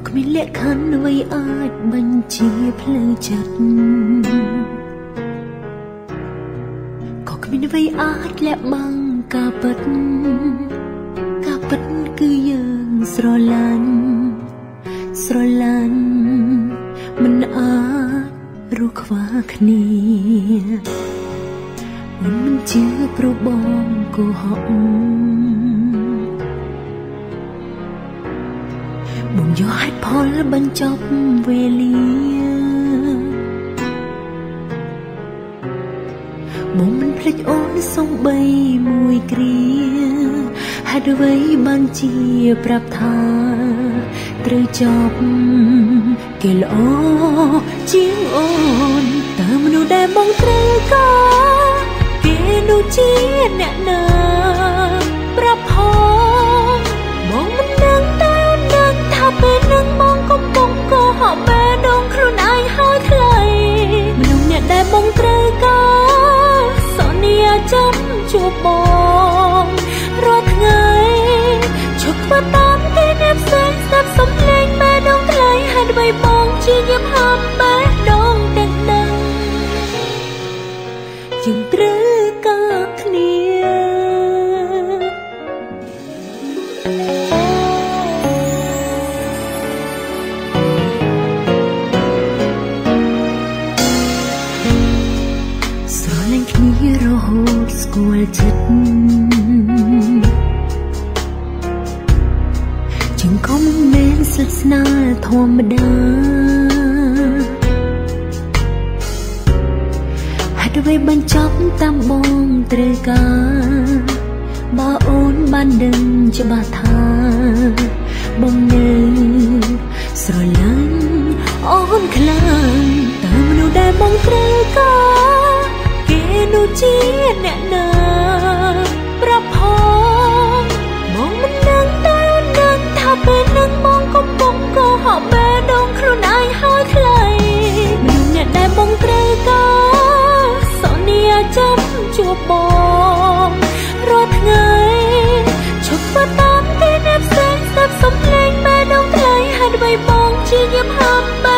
គ្មានលក្ខខណ្ឌអ្វីអាចបញ្ជាផ្លូវចិត្តក៏គ្មានអ្វីអាចលាក់បាំងការពិតគឺយើងស្រឡាញ់មិនអាចរស់ខ្វះគ្នាមិនជឿព្រោះបងកុហកបងយកហេតុផលបញ្ចប់វេលាបងមិនភ្លេចអូនសូម្បីមួយគ្រាហេតុអ្វីបានជាប្រាប់ថាត្រូវចប់គេល្អជាងអូនតើមនុស្សដែលបងត្រូវការគេនោះជាអ្នកណាប្រាប់ផងបងមិនដឹងតែដឹងថាពេលនឹងបងកំពុងកុហកបែរដងខ្លួនឯងហើយខ្លីមនុស្សអ្នកដែលបងត្រូវការសន្យាចាំជួបបងរាល់ថ្ងៃជប់ធ្វើតាមគេអ្នកផ្សេងស្ដាប់សំឡេងបែរដងថ្លៃហេតុអ្វីបងជាញៀមហាមបែរដងទាំងដឹងយើងត្រូវការគ្នាស្រឡាញ់គ្នារហូតស្គាល់ចិត្តជាងក៏មិនមែនស្និទ្ធស្នាលធម្មតាហេតុអ្វីបញ្ចប់តាមបងត្រូវការបើអូនបានដឹងច្បាស់ថាបងនៅស្រឡាញ់អូនខ្លាំងតើមនុស្សដែលបងត្រូវការគេនោះជាអ្នកណាប្រាប់ផងបងមិនដឹងតែដឹងថាពេលនឹងបងកំពុងកុហកបែរដងខ្លួនឯងហើយខ្លីមនុស្សអ្នកដែលបងត្រូវការសន្យាចាំជួបបងរាល់ថ្ងៃជប់ធ្វើតាមគេអ្នកផ្សេងស្ដាប់សំឡេងបែរដងថ្លៃហេតុអ្វីបងជាញៀមហាមបែ